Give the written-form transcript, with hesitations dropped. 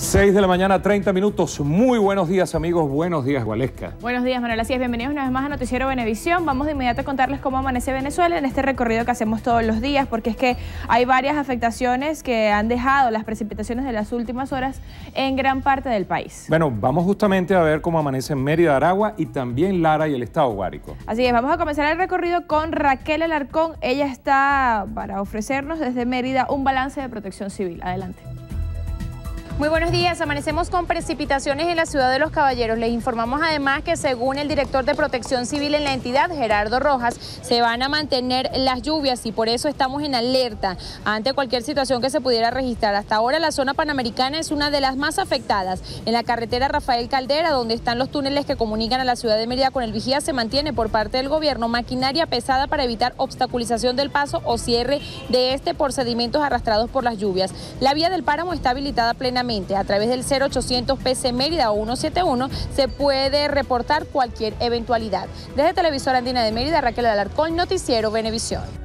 6 de la mañana, 30 minutos. Muy buenos días, amigos. Buenos días, Gualesca. Buenos días, Manuel. Así es, bienvenidos una vez más a Noticiero Venevisión. Vamos de inmediato a contarles cómo amanece Venezuela en este recorrido que hacemos todos los días, porque es que hay varias afectaciones que han dejado las precipitaciones de las últimas horas en gran parte del país. Bueno, vamos justamente a ver cómo amanece en Mérida, Aragua y también Lara y el estado Guárico. Así es, vamos a comenzar el recorrido con Raquel Alarcón. Ella está para ofrecernos desde Mérida un balance de protección civil. Adelante. Muy buenos días, amanecemos con precipitaciones en la ciudad de Los Caballeros. Les informamos además que según el director de Protección Civil en la entidad, Gerardo Rojas, se van a mantener las lluvias y por eso estamos en alerta ante cualquier situación que se pudiera registrar. Hasta ahora la zona panamericana es una de las más afectadas. En la carretera Rafael Caldera, donde están los túneles que comunican a la ciudad de Mérida con el Vigía, se mantiene por parte del gobierno maquinaria pesada para evitar obstaculización del paso o cierre de este por sedimentos arrastrados por las lluvias. La vía del páramo está habilitada plenamente. A través del 0800 PC Mérida o 171 se puede reportar cualquier eventualidad. Desde Televisora Andina de Mérida, Raquel Alarcón, Noticiero Venevisión.